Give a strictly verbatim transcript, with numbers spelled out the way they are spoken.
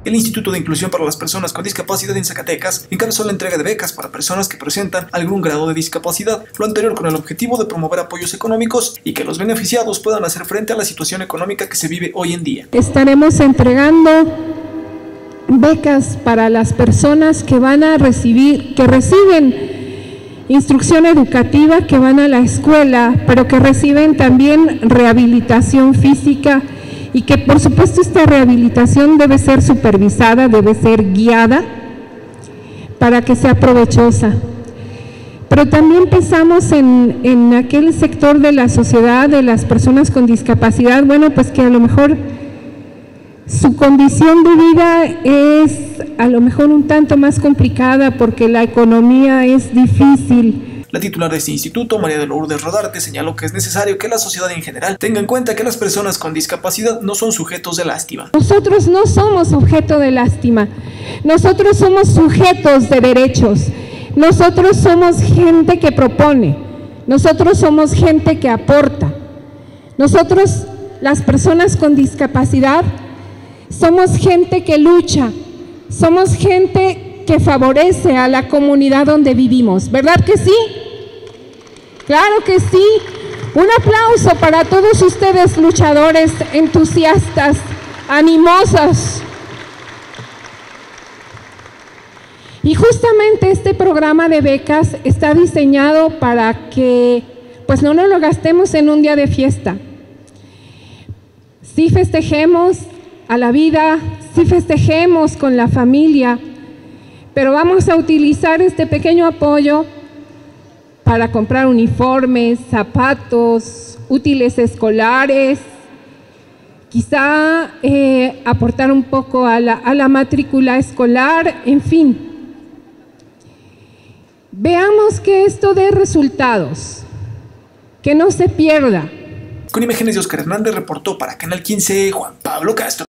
El Instituto de Inclusión para las Personas con Discapacidad en Zacatecas encabezó la entrega de becas para personas que presentan algún grado de discapacidad, lo anterior con el objetivo de promover apoyos económicos y que los beneficiados puedan hacer frente a la situación económica que se vive hoy en día. Estaremos entregando becas para las personas que van a recibir, que reciben instrucción educativa, que van a la escuela, pero que reciben también rehabilitación física y que por supuesto esta rehabilitación debe ser supervisada, debe ser guiada para que sea provechosa. Pero también pensamos en, en aquel sector de la sociedad, de las personas con discapacidad, bueno, pues que a lo mejor su condición de vida es a lo mejor un tanto más complicada porque la economía es difícil. La titular de este instituto, María de Lourdes Rodarte, señaló que es necesario que la sociedad en general tenga en cuenta que las personas con discapacidad no son sujetos de lástima. Nosotros no somos objeto de lástima, nosotros somos sujetos de derechos, nosotros somos gente que propone, nosotros somos gente que aporta, nosotros, las personas con discapacidad, somos gente que lucha, somos gente que favorece a la comunidad donde vivimos, ¿verdad que sí? Claro que sí. Un aplauso para todos ustedes, luchadores, entusiastas, animosos. Y justamente este programa de becas está diseñado para que pues no nos lo gastemos en un día de fiesta. Sí festejemos a la vida, sí festejemos con la familia, pero vamos a utilizar este pequeño apoyo para comprar uniformes, zapatos, útiles escolares, quizá eh, aportar un poco a la, a la matrícula escolar, en fin. Veamos que esto dé resultados, que no se pierda. Con imágenes de Oscar Hernández reportó para Canal quince, Juan Pablo Castro.